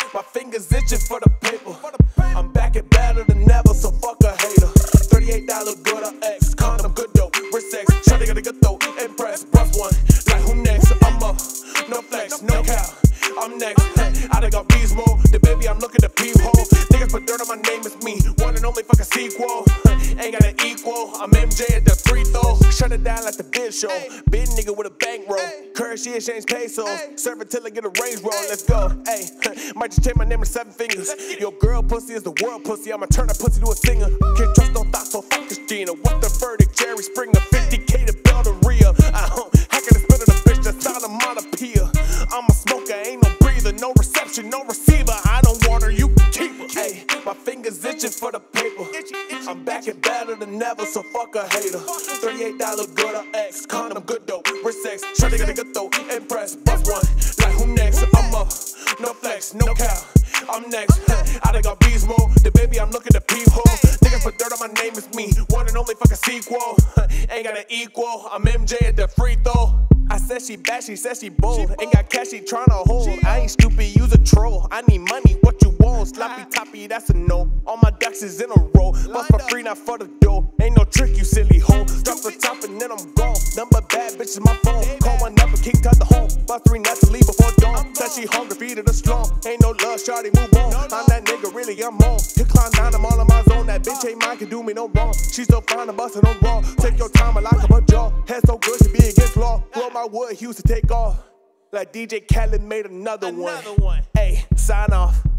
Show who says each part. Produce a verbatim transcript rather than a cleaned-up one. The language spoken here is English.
Speaker 1: My fingers itching for the paper. I'm back and better than ever, so fuck a hater. thirty-eight dollar good or X, condom good though. Wrist sex, tryna get a good though. Impress, brush one. Like who next? I'm up. No flex, no cow. I'm next. I done got beast mode. The baby, I'm looking to peephole. Niggas put dirt on my name, it's me. One and only fucking sequel. Ain't got an equal. I'm M J at the free throw. Shut it down like the bid show. Big nigga with a bankroll. Currency exchange pesos. Serve it till I get a range roll. Let's go. Hey, might just change my name to seven fingers. Your girl pussy is the world pussy. I'ma turn that pussy to a singer. Can't trust no thoughts, so fuck Christina. What's the verdict? Jerry Springer, fifty K to build a Rhea. I hope. How can I spit on a bitch that's not a monopia? I'm a smoker, ain't no breather, no reception, no receiver. I don't want her, you can keep her. Hey, my fingers itching for the paper. I'm back and better than ever, so fuck a hater. thirty-eight dollar good or X, condom good though. Wrist sex, tryna get a good though. Impress, bust one. Like who next? I'm up. No flex, no cow. I'm next. I done got beast mode. The baby, I'm looking to peephole. Niggas put dirt on my name, it's me. One and only fucking sequel. Ain't got an equal. I'm M J at the free throw. I said she bad, she said she bold. Ain't got cash, she tryna hold. I ain't stupid, use a troll. I need money, what you want? Sloppy toppy, that's a no. All my ducks is in a row. Bust for free, not for the dough. Ain't no trick, you silly hoe. Drop the top and then I'm gone. Number bad bitches, my phone. Call one up and kick out the home. Bust three nuts to leave before dawn. Said she hungry, feed her the strong. Ain't no love, shawty, move on. I'm that nigga, really, I'm on. You climb down, I'm all on my zone. That bitch ain't mine, can do me no wrong. She still fine, I'm bustin' on raw. Take your time, I like her jaw. Head so good, she be against law. Roll my wood, he used to take off. Like D J Khaled made another, another one. Hey, sign off.